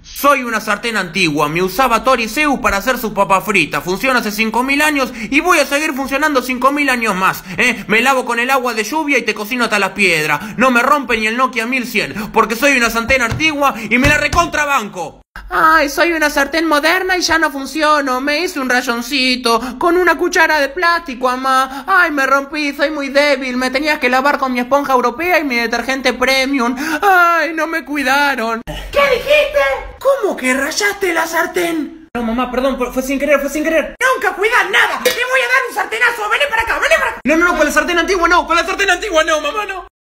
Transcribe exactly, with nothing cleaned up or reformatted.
Soy una sartén antigua, me usaba Tori Zeus para hacer sus papas fritas, funciona hace cinco mil años y voy a seguir funcionando cinco mil años más, ¿eh? Me lavo con el agua de lluvia y te cocino hasta las piedras, no me rompe ni el Nokia mil cien, porque soy una sartén antigua y me la recontrabanco. Ay, soy una sartén moderna y ya no funciono, me hice un rayoncito con una cuchara de plástico, mamá. Ay, me rompí, soy muy débil, me tenías que lavar con mi esponja europea y mi detergente premium. Ay, no me cuidaron. ¿Qué dijiste? ¿Cómo que rayaste la sartén? No, mamá, perdón, fue sin querer, fue sin querer. Nunca cuidas nada, te voy a dar un sartenazo, vení para acá, vení para acá. No, no, no, con la sartén antigua no, con la sartén antigua no, mamá, no.